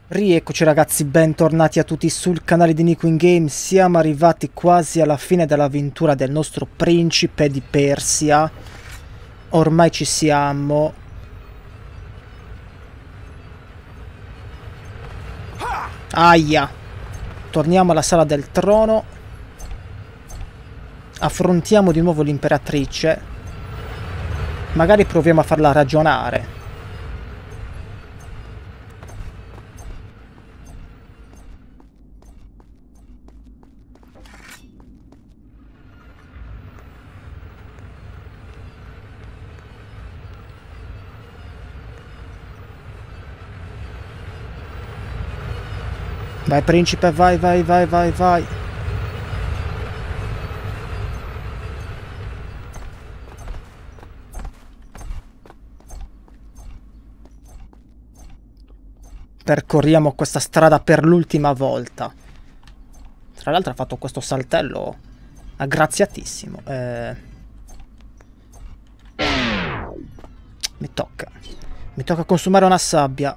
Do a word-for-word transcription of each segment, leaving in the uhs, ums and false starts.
Rieccoci ragazzi, bentornati a tutti sul canale di Nico in Game. Siamo arrivati quasi alla fine dell'avventura del nostro principe di Persia. Ormai ci siamo. Aia. Torniamo alla sala del trono. Affrontiamo di nuovo l'imperatrice. Magari proviamo a farla ragionare. Vai principe, vai, vai, vai, vai, vai. Percorriamo questa strada per l'ultima volta. Tra l'altro ha fatto questo saltello aggraziatissimo. Eh... Mi tocca. Mi tocca consumare una sabbia.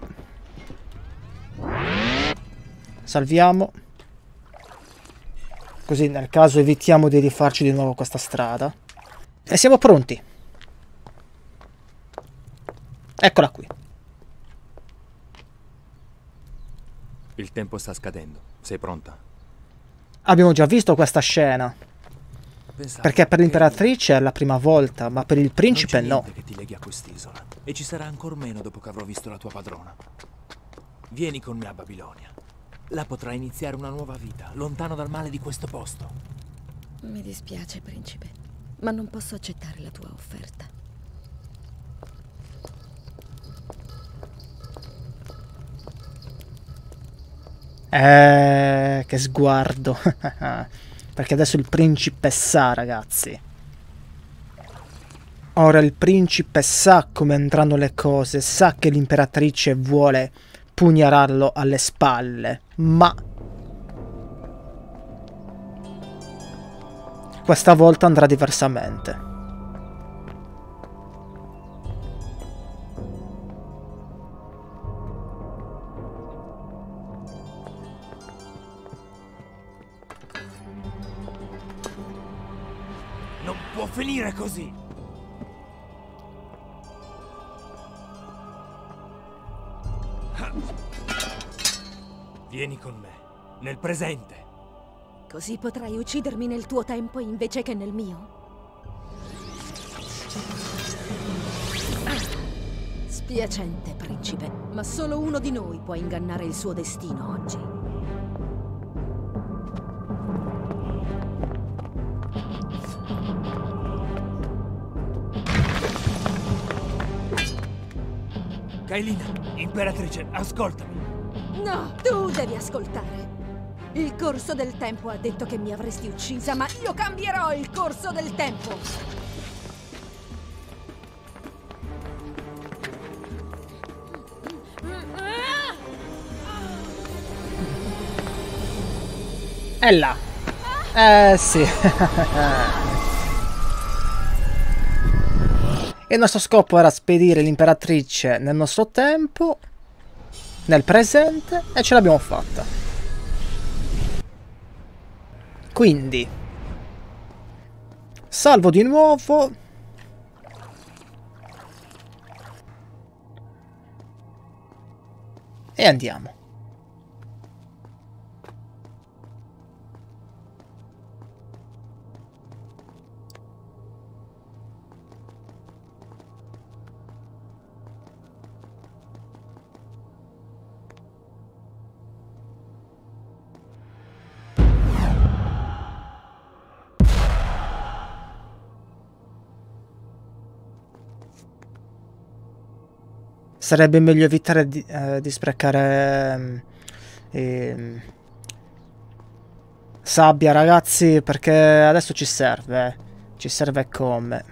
Salviamo. Così nel caso evitiamo di rifarci di nuovo questa strada. E siamo pronti. Eccola qui. Il tempo sta scadendo. Sei pronta? Abbiamo già visto questa scena. Pensavo Perché per che l'imperatrice è la prima volta, ma per il principe non c'è no. niente che ti leghi a quest'isola. E ci sarà ancor meno dopo che avrò visto la tua padrona. Vieni con me a Babilonia. Là potrai iniziare una nuova vita, lontano dal male di questo posto. Mi dispiace, principe, ma non posso accettare la tua offerta. Eh, che sguardo. Perché adesso il principe sa, ragazzi. Ora il principe sa come andranno le cose, sa che l'imperatrice vuole pugnalarlo alle spalle, ma questa volta andrà diversamente. Non può finire così! Vieni con me, nel presente. Così potrai uccidermi nel tuo tempo invece che nel mio? Spiacente, principe, ma solo uno di noi può ingannare il suo destino oggi. Kailina, imperatrice, ascoltami. No, tu devi ascoltare. Il corso del tempo ha detto che mi avresti uccisa, ma io cambierò il corso del tempo. È là. Eh sì. Il nostro scopo era spedire l'imperatrice nel nostro tempo, nel presente, e ce l'abbiamo fatta. Quindi salvo di nuovo. E andiamo. Sarebbe meglio evitare di, eh, di sprecare eh, sabbia, ragazzi, perché adesso ci serve. Eh. Ci serve come.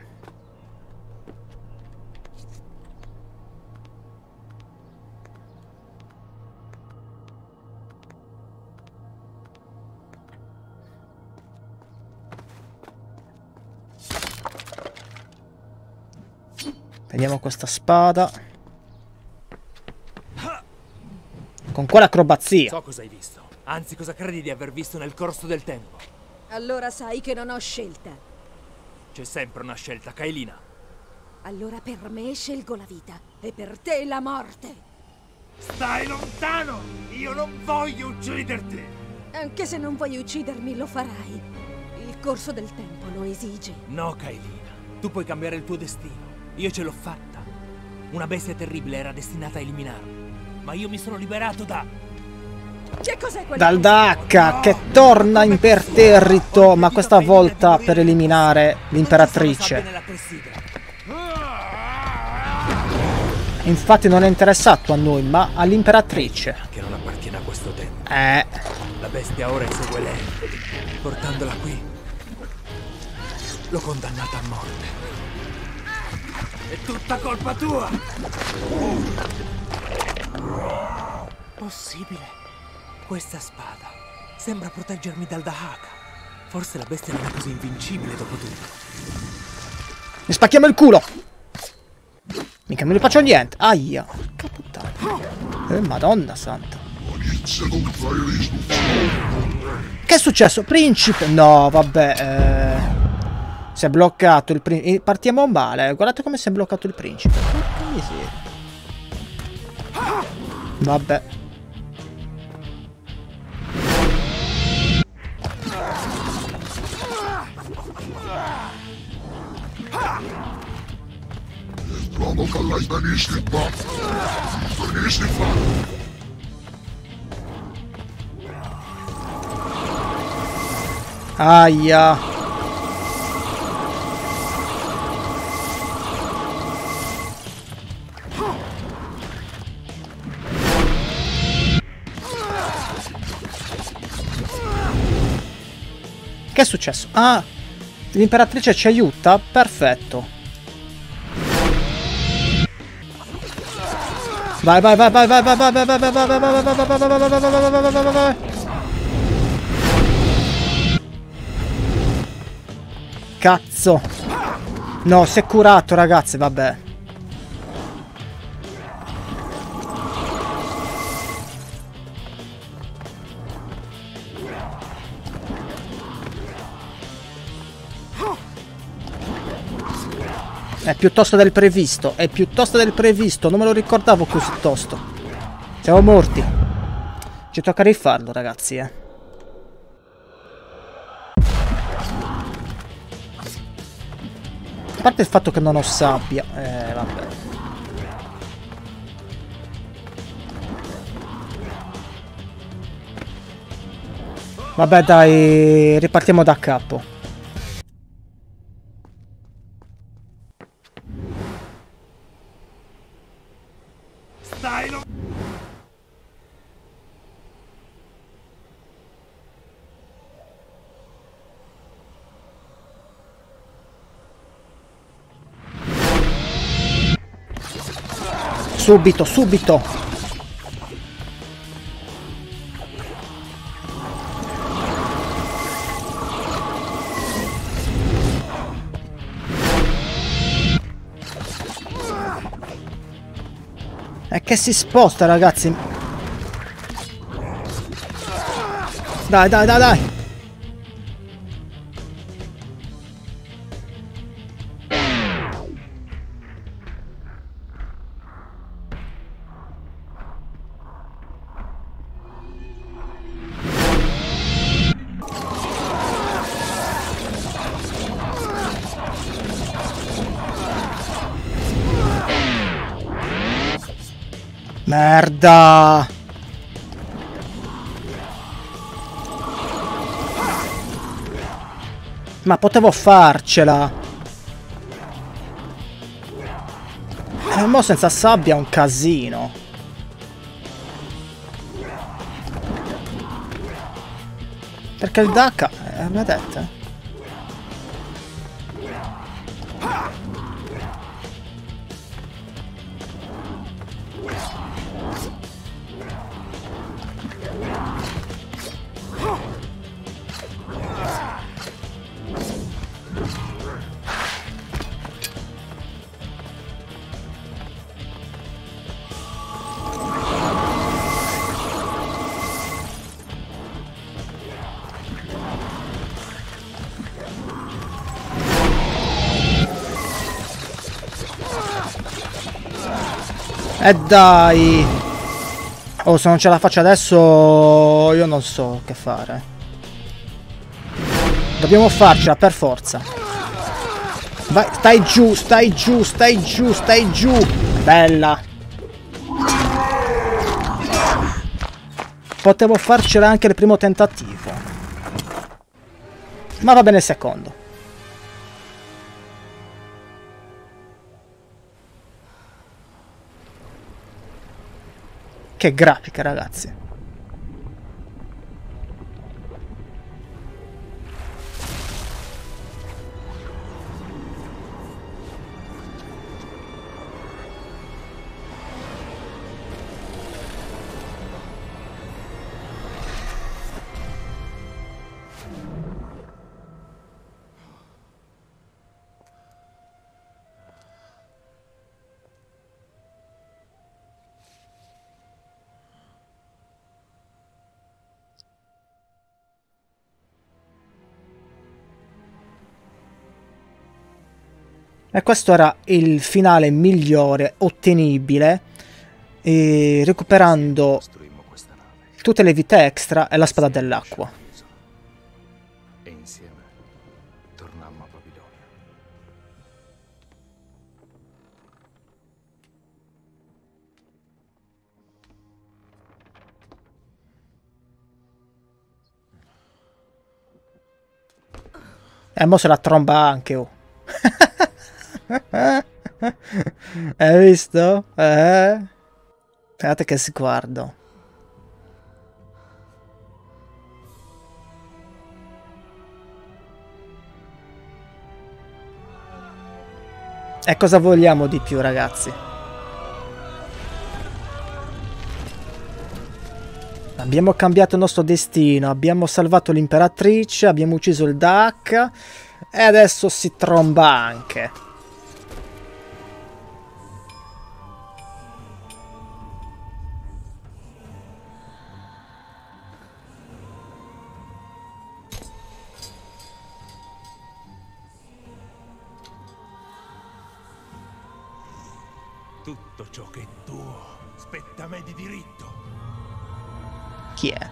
Prendiamo questa spada. Con quale acrobazia? So cosa hai visto. Anzi, cosa credi di aver visto nel corso del tempo. Allora sai che non ho scelta. C'è sempre una scelta, Kaelina. Allora per me scelgo la vita e per te la morte. Stai lontano! Io non voglio ucciderti! Anche se non vuoi uccidermi, lo farai. Il corso del tempo lo esige. No, Kaelina. Tu puoi cambiare il tuo destino. Io ce l'ho fatta. Una bestia terribile era destinata a eliminarmi. Ma io mi sono liberato da... Che cos'è quel... Dal Dacca che torna imperterrito, ma questa volta per eliminare l'imperatrice. Infatti non è interessato a noi, ma all'imperatrice. Che non appartiene a questo tempo. Eh. La bestia ora insegue lei. Portandola qui. L'ho condannata a morte. È tutta colpa tua! Possibile? Questa spada sembra proteggermi dal Dahaka. Forse la bestia non è così invincibile dopo tutto. Mi spacchiamo il culo! Mica non gli faccio niente. Aia. Che puttana. Eh, madonna santa. Che è successo? Principe? No, vabbè. Eh... Si è bloccato il principe. Partiamo male. Guardate come si è bloccato il principe. Porca miseria. Vabbè. Aia. Che è successo? Ah, l'imperatrice ci aiuta? Perfetto. Vai, vai, vai, vai, vai, vai, vai, vai, vai, vai, vai, vai, vai, vai, vai, vai, vai, vai, vai, vai. Cazzo. No, si è curato, ragazzi, vabbè. È piuttosto del previsto, è piuttosto del previsto, non me lo ricordavo così tosto. Siamo morti. Ci tocca rifarlo, ragazzi, eh. A parte il fatto che non ho sabbia. Eh, vabbè. Vabbè, dai, ripartiamo da capo. Subito, subito. È che si sposta, ragazzi. Dai, dai, dai, dai. Merda! Ma potevo farcela! E mo senza sabbia è un casino! Perché il Dacca... Eh, vedete? E dai! Oh, se non ce la faccio adesso io non so che fare. Dobbiamo farcela per forza. Vai, stai giù, stai giù, stai giù, stai giù. Bella. Potevo farcela anche il primo tentativo. Ma va bene il secondo. Che grafica, ragazzi. E questo era il finale migliore ottenibile, e recuperando tutte le vite extra e la spada dell'acqua. E insieme tornammo a Babilonia. E mo se la tromba anche, oh. Hai visto? Eh? Guardate che sguardo. E cosa vogliamo di più, ragazzi? Abbiamo cambiato il nostro destino, abbiamo salvato l'imperatrice, abbiamo ucciso il Duck e adesso si tromba anche. Tutto ciò che è tuo spetta a me di diritto. Chi è?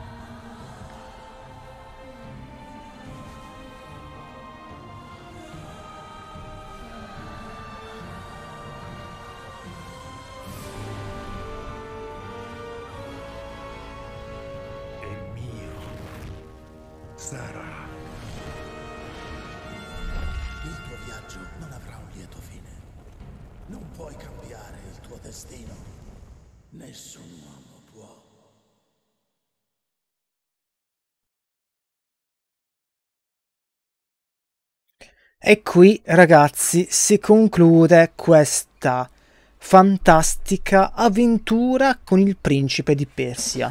È mio. Sarà. Il tuo viaggio non avrà un lieto fine. Non puoi cambiare il tuo destino. Nessun uomo può. E qui, ragazzi, si conclude questa fantastica avventura con il principe di Persia.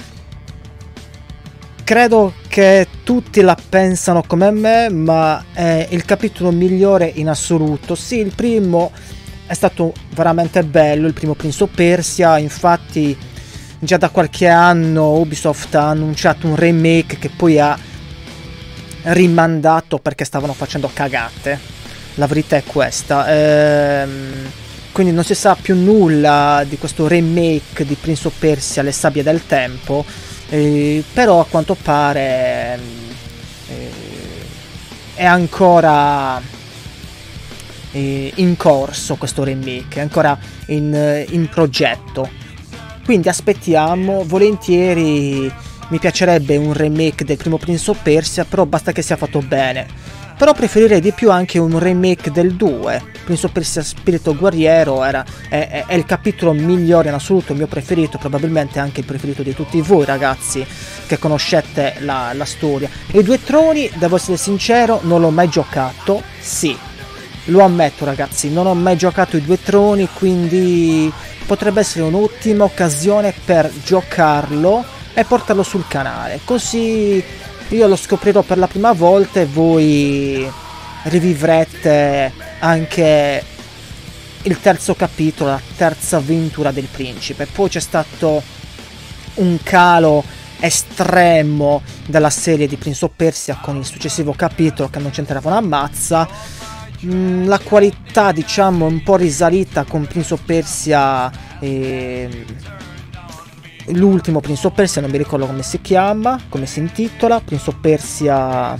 Credo che tutti la pensano come me, ma è il capitolo migliore in assoluto. Sì, il primo è stato veramente bello, il primo Prince of Persia, infatti già da qualche anno Ubisoft ha annunciato un remake che poi ha rimandato perché stavano facendo cagate. La verità è questa. Ehm, quindi non si sa più nulla di questo remake di Prince of Persia, Le sabbie del tempo, eh, però a quanto pare eh, è ancora eh, in corso questo remake, è ancora in, in progetto. Quindi aspettiamo, volentieri. Mi piacerebbe un remake del primo Prince of Persia, però basta che sia fatto bene. Però preferirei di più anche un remake del due. Prince of Persia Spirito Guerriero era, è, è, è il capitolo migliore in assoluto, il mio preferito, probabilmente anche il preferito di tutti voi ragazzi che conoscete la, la storia. I Due Troni, devo essere sincero, non l'ho mai giocato, sì, lo ammetto ragazzi, non ho mai giocato i Due Troni, quindi potrebbe essere un'ottima occasione per giocarlo e portarlo sul canale, così io lo scoprirò per la prima volta e voi rivivrete anche il terzo capitolo, la terza avventura del principe. Poi c'è stato un calo estremo della serie di Prince of Persia con il successivo capitolo che non c'entrava una mazza. La qualità diciamo è un po' risalita con Prince of Persia E l'ultimo Prince of Persia non mi ricordo come si chiama, come si intitola. Prince of Persia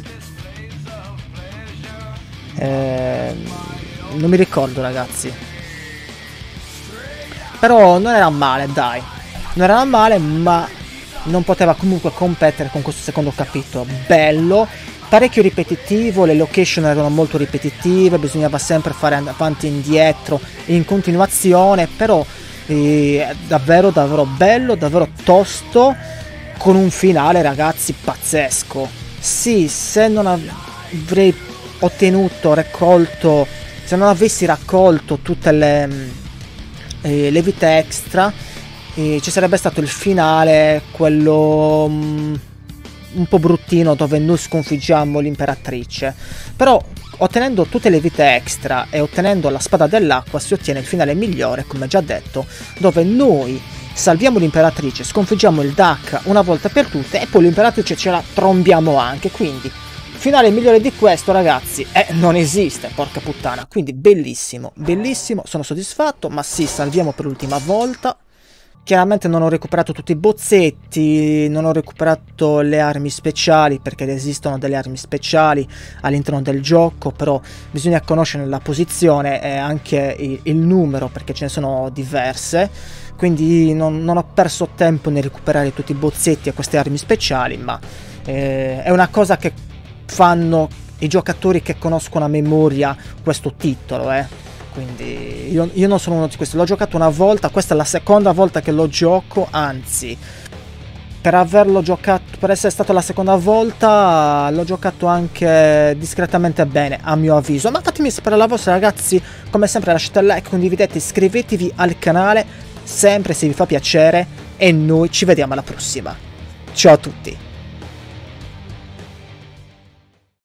eh, non mi ricordo, ragazzi, però non era male, dai, non era male, ma non poteva comunque competere con questo secondo capitolo. Bello, parecchio ripetitivo, le location erano molto ripetitive, bisognava sempre fare avanti e indietro in continuazione, però eh, davvero davvero bello, davvero tosto, con un finale, ragazzi, pazzesco. Sì, se non avrei ottenuto, raccolto, se non avessi raccolto tutte le, eh, le vite extra, eh, ci sarebbe stato il finale, quello mh, un po' bruttino, dove noi sconfiggiamo l'imperatrice. Però ottenendo tutte le vite extra e ottenendo la spada dell'acqua si ottiene il finale migliore, come già detto, dove noi salviamo l'imperatrice, sconfiggiamo il Dahk una volta per tutte e poi l'imperatrice ce la trombiamo anche. Quindi finale migliore di questo, ragazzi, eh, non esiste, porca puttana. Quindi bellissimo, bellissimo, sono soddisfatto. Ma sì, salviamo per l'ultima volta. Chiaramente non ho recuperato tutti i bozzetti, non ho recuperato le armi speciali, perché esistono delle armi speciali all'interno del gioco, però bisogna conoscere la posizione e anche il, il numero, perché ce ne sono diverse. Quindi non, non ho perso tempo nel recuperare tutti i bozzetti e queste armi speciali, ma eh, è una cosa che fanno i giocatori che conoscono a memoria questo titolo, eh. Quindi io, io non sono uno di questi, l'ho giocato una volta, questa è la seconda volta che lo gioco, anzi, per averlo giocato, per essere stato la seconda volta, l'ho giocato anche discretamente bene, a mio avviso. Ma fatemi sapere la vostra, ragazzi, come sempre lasciate il like, condividete, iscrivetevi al canale, sempre se vi fa piacere, e noi ci vediamo alla prossima. Ciao a tutti!